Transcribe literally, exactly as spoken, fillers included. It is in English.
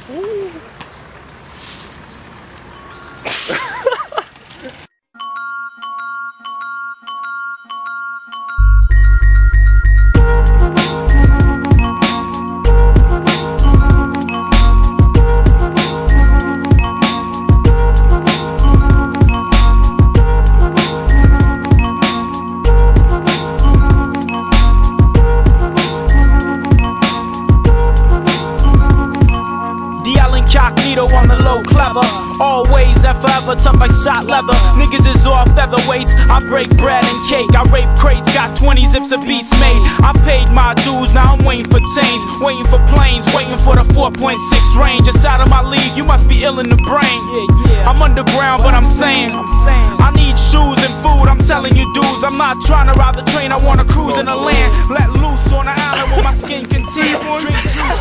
Ooh. Incognito on the low, clever. Always and forever, tough like shot leather. Niggas is all featherweights. I break bread and cake. I rape crates, got twenty zips of beats made. I paid my dues, now I'm waiting for change. Waiting for planes, waiting for the four point six range. Just out of my league, you must be ill in the brain. I'm underground, but I'm saying I need shoes and food, I'm telling you dudes. I'm not trying to ride the train, I wanna cruise in the land. Let loose on the island where my skin can tan. Drink juice